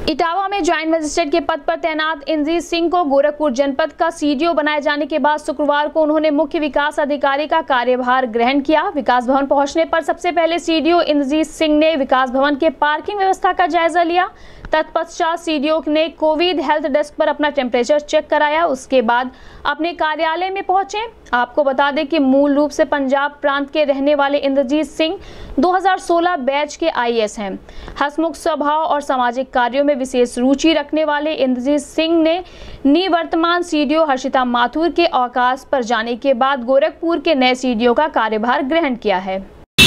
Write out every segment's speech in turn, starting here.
इटावा में joint magistrate के पद पर तैनात इंद्रजीत सिंह को गोरखपुर जनपद का सीडीओ बनाए जाने के बाद शुक्रवार को उन्होंने मुख्य विकास अधिकारी का कार्यभार ग्रहण किया। विकास भवन पहुंचने पर सबसे पहले सीडीओ इंद्रजीत सिंह ने विकास भवन के पार्किंग व्यवस्था का जायजा लिया। तत्पश्चात सीडीओ ने कोविड हेल्थ डेस्क पर अपना टेम्परेचर चेक कराया। उसके बाद अपने कार्यालय में पहुंचे। आपको बता दें कि मूल रूप से पंजाब प्रांत के रहने वाले इंद्रजीत सिंह 2016 बैच के आईएएस हैं। हंसमुख स्वभाव और सामाजिक कार्यों में विशेष रुचि रखने वाले इंद्रजीत सिंह ने निवर्तमान सीडीओ हर्षिता माथुर के अवकाश पर जाने के बाद गोरखपुर के नए सीडीओ का कार्यभार ग्रहण किया है।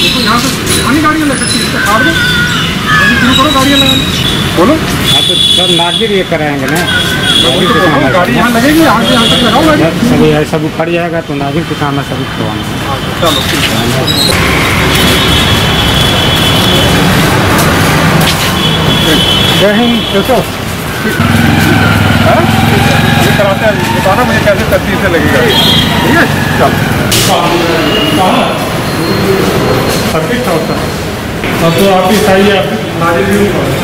बोलो आप तो सब नागरिक ये कराएंगे ना, गाड़ी यहाँ लगेगी, यहाँ से लगाओ गाड़ी। सभी सब उखड़ जाएगा तो नागरिक के काम है सभी करवाना। चलो ठीक है। जय हिंद। कैसे हो? ये कराते हैं, बताना मुझे कैसे तरतीब से लगेगा। ठीक है चलो। सर्किट था उसका। अब तो आपकी सही है, नाजिल भी नहीं होगा।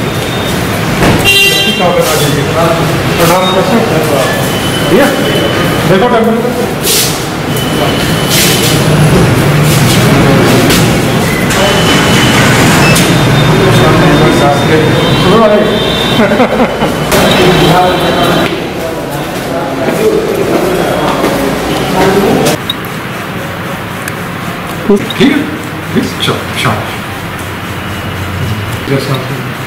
देखो ठीक है, चलो